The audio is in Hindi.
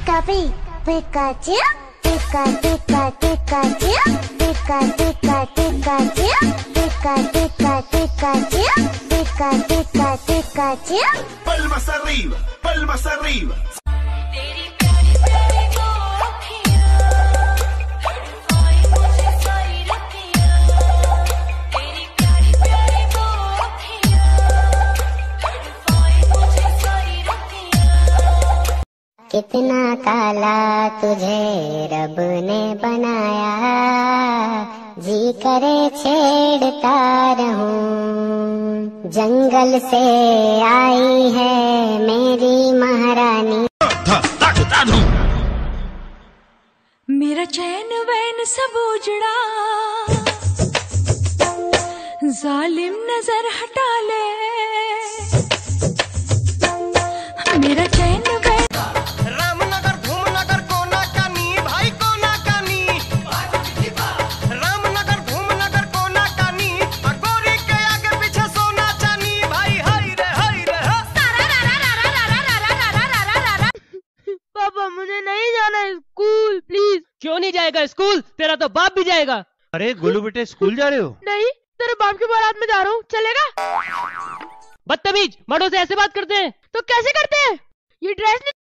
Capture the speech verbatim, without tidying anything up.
Pika pika Pikachu, Pika Pika Pikachu, Pika Pika Pikachu, Pika Pika Pikachu, Pika Pika Pikachu. Palmas arriba, palmas arriba. कितना काला तुझे रब ने बनाया, जी करे छेड़ता रहूं। जंगल से आई है मेरी महारानी। मेरा चैन वैन सब उजड़ा, जालिम नजर हटा ले। मेरा चैन वैन रामनगर धूमनगर कोना कानी भाई कोना कानी, रामनगर धूमनगर कोना कानी, गोरी के आगे पीछे सोना चानी भाई। हाय रे हाय रे पापा मुझे नहीं जाना स्कूल प्लीज। क्यों नहीं जाएगा स्कूल? तेरा तो बाप भी जाएगा। अरे गोलू बेटे स्कूल जा रहे हो? नहीं, तेरे बाप की बारात में जा रहा हूँ, चलेगा? बदतमीज, बड़ों से ऐसे बात करते हैं? तो कैसे करते हैं? ये ड्रेस